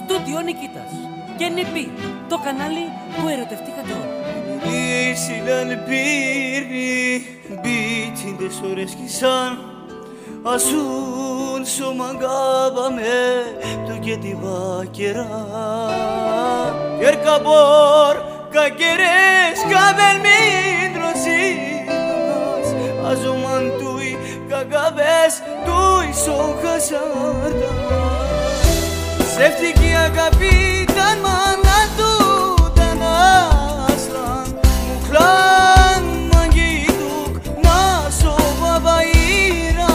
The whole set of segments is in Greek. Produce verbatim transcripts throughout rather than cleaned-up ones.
Στούντιο Νικήτας και νηπί, το κανάλι που ερωτευτήκατε όλοι. Λύσιλαν πύρνη, μπίτσιντες ώρες κισάν, ασούν σωμαγκάβαμε του και τη βάκερα. Κερκαμπόρ, κακερές, καβέλ μήτρωσίας, αζωμαν τούι κακαβές, τούι σοχασάρτας. Σεύτικη αγάπη ήταν μάνα του, ήταν άσλαν, μου χλάν μαγίτουκ, να σοβαβαΐρα.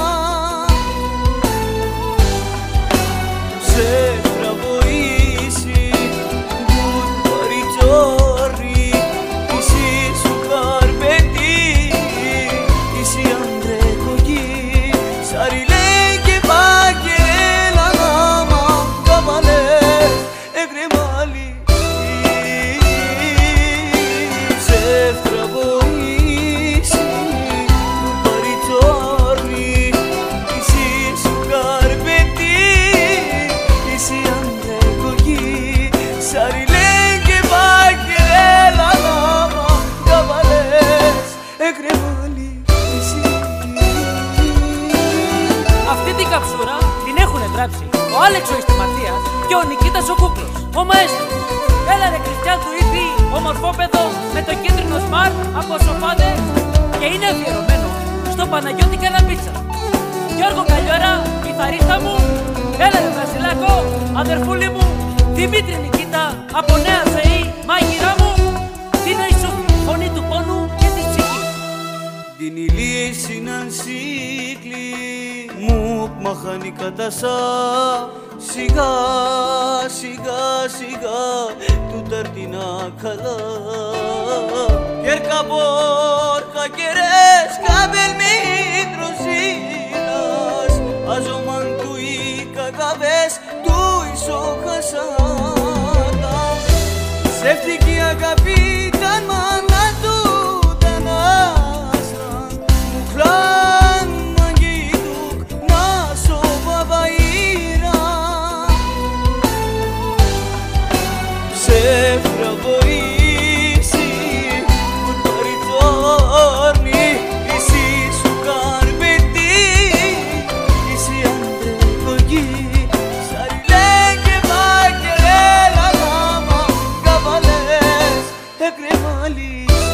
Σε τραβοήσει, μπουτ παριτζόρι, εσύ σου καρπετή, εσύ αντρεκογή, σαριλέ και πάκελα νάμα, καβαλές, εγκρεμάλι. Σε τραβοήσει, μπουτ παριτζόρι, εσύ σου καρπετή, εσύ αντρεκογή, σαριλέ και πάκελα νάμα, καβαλές, εγκρεμάλι. Αυτή την καψούρα την έχουνε γράψει ο Άλεξ ο Ιστιματίας και ο Νικήτας ο Κούκλος, ο μαέστρος. Έλα ρε Κριστιαν του ήπι, ομορφόπεδο με το κίτρινο σμαρτ από σοφάδες και είναι αφιερωμένο στο Παναγιώτη Καναπίτσα. Γιώργο Καλιόρα, κιθαρίστα μου, έλα ρε Βρασιλάκο, αδερφούλη μου, Δημήτρη Νικήτα, από Νέα Ζωή, μάγειρά μου, Τίνο Ισούφη, φωνή του πόνου και της ψυχής. Την ηλίση να σύγκλι μου μαχάνει κατασά, σιγά σιγά σιγά του ταρτινά καλά. Κερκαμπόρ, κακερές, καβέλ μήτρωσίας, αζωμαν του οι κακαβές, του ισοχασάτα. Σεύτικη αγάπη ήταν μάνα του, ήταν άσλαν, μου χλάν μαγίτουκ, να σοβαβαΐρα. Σε φραβοήσει, που παριτζόρνη, εσύ σου καρπετή, εσύ αντρεκογή, σαριλέ και πάκελα νάμα, καβαλές, εγκρεμάλι.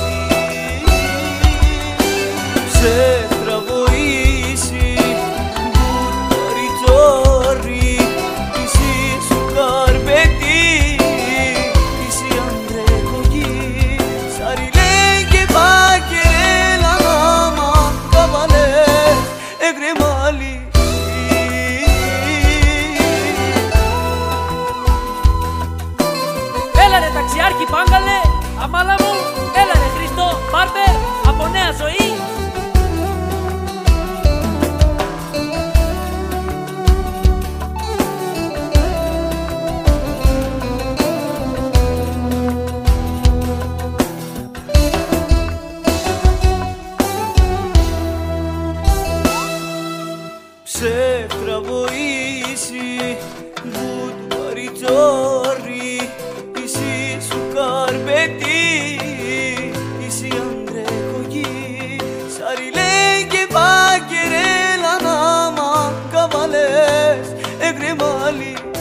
Σε τραβοήσει, μπουτ παριτζόρι, εσύ σου καρπετή, εσύ αντρεκογή, σαριλέ και πάκελα νάμα, καβαλές, εγκρεμάλι. Έλα ρε ταξιάρχη Πάγκαλε, αμάλα μου, έλα ρε Χρήστο, Μπάρμπερ, από Νέα Ζωή. Σε τραβοήσει, μπουτ παριτζόρι, εσύ σου καρπετή, εσύ αντρεκογή, σαριλέ και πάκελα νάμα, καβαλές, εγκρεμάλι.